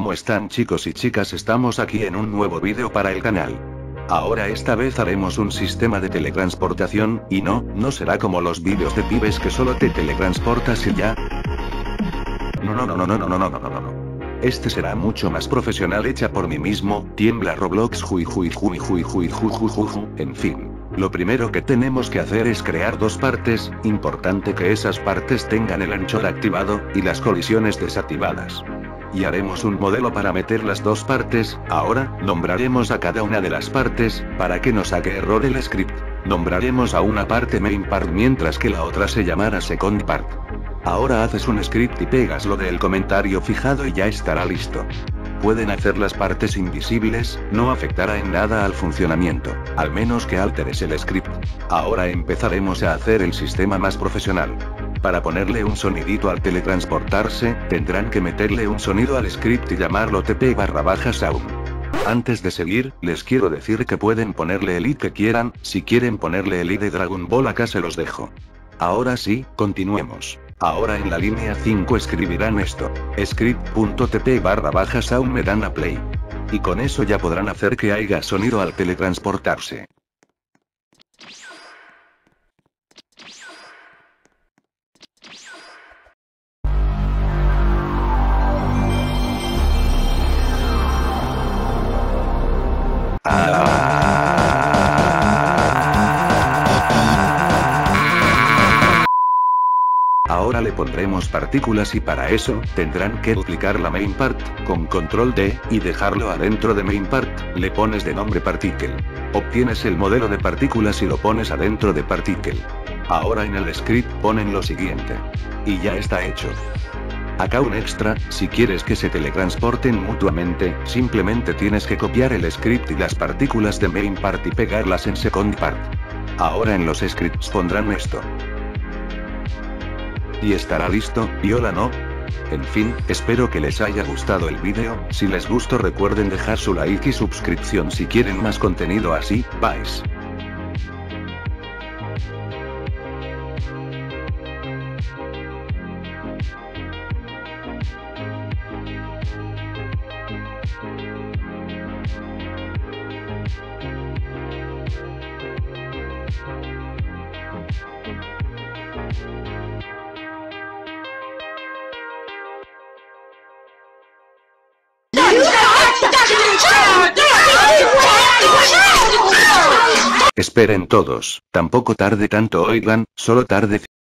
¿Cómo están chicos y chicas? Estamos aquí en un nuevo vídeo para el canal. Ahora esta vez haremos un sistema de teletransportación, y no será como los vídeos de pibes que solo te teletransportas y ya. No. Este será mucho más profesional, hecha por mí mismo, tiembla Roblox, en fin. Lo primero que tenemos que hacer es crear dos partes, importante que esas partes tengan el anchor activado, y las colisiones desactivadas. Y haremos un modelo para meter las dos partes. Ahora, nombraremos a cada una de las partes, para que no saque error el script. Nombraremos a una parte main part mientras que la otra se llamará second part. Ahora haces un script y pegas lo del comentario fijado y ya estará listo. Pueden hacer las partes invisibles, no afectará en nada al funcionamiento, al menos que alteres el script. Ahora empezaremos a hacer el sistema más profesional. Para ponerle un sonidito al teletransportarse, tendrán que meterle un sonido al script y llamarlo TP/sound. Antes de seguir, les quiero decir que pueden ponerle el i que quieran. Si quieren ponerle el i de Dragon Ball, acá se los dejo. Ahora sí, continuemos. Ahora en la línea 5 escribirán esto: script.tp/sound, me dan a play. Y con eso ya podrán hacer que haya sonido al teletransportarse. Ahora le pondremos partículas y para eso, tendrán que duplicar la main part, con control D, y dejarlo adentro de main part, le pones de nombre particle. Obtienes el modelo de partículas y lo pones adentro de particle. Ahora en el script ponen lo siguiente. Y ya está hecho. Acá un extra, si quieres que se teletransporten mutuamente, simplemente tienes que copiar el script y las partículas de main part y pegarlas en second part. Ahora en los scripts pondrán esto. Y estará listo, ¿y hola no? En fin, espero que les haya gustado el vídeo. Si les gustó recuerden dejar su like y suscripción si quieren más contenido así. Bye. Esperen todos, tampoco tarde tanto, oigan, solo tarde